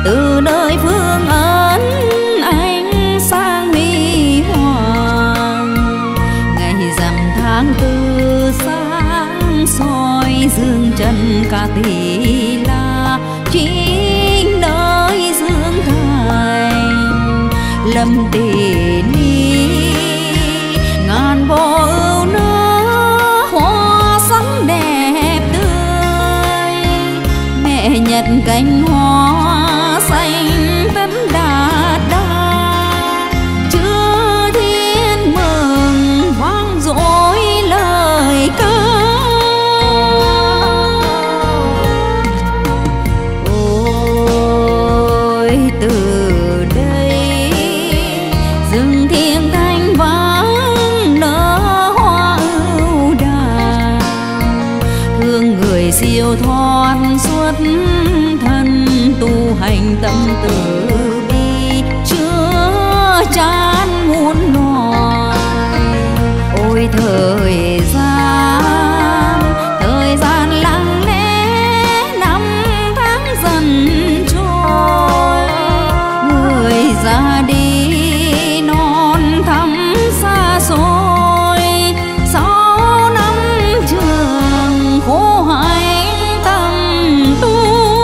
từ nơi phương ấn ánh sáng huy hoàng. Ngày rằm tháng tư sáng soi dương trần cả tỷ la, chính nơi dương thành lâm tỷ ni. Ngàn vô ưu nở hoa sắc đẹp tươi, mẹ nhật cánh hoa xanh tấn đạt đa. Chư thiên mừng vang dội lời ca. Ôi từ đây rừng thiêng thanh vắng nở hoa ưu đà, thương người siêu thoát suốt thân tu hành tâm từ bi, chứa chan muôn loài. Ôi thời gian lặng lẽ năm tháng dần trôi, người ra đi non thắm xa xôi. 6 năm trường khổ hạnh tâm tu.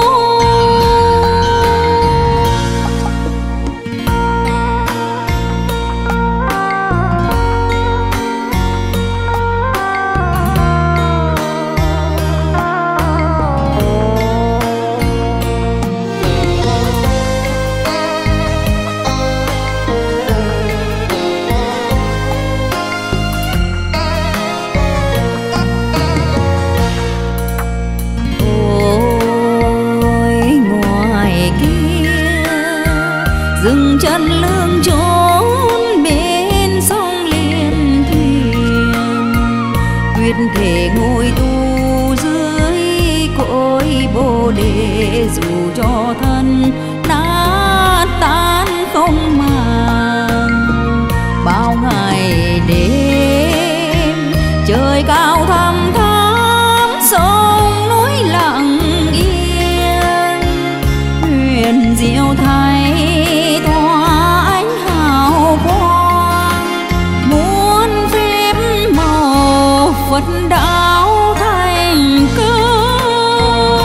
Dừng chân lương chốn bên sông Liên Thuyền, quyết thể ngồi tu dưới cội bồ đề. Dù cho thân nát tan không màng, bao ngày đêm trời cao thăm thắm, sông núi lặng yên. Huyền diệu thay tỏa ánh hào quang, muôn phép màu Phật đạo thành công.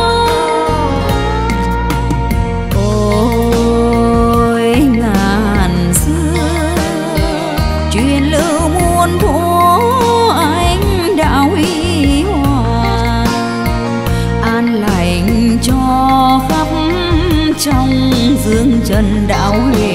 Ôi ngàn xưa truyền lưu muôn thuở ánh đạo huy hoàng, an lành cho khắp trong dương trần đạo huyền.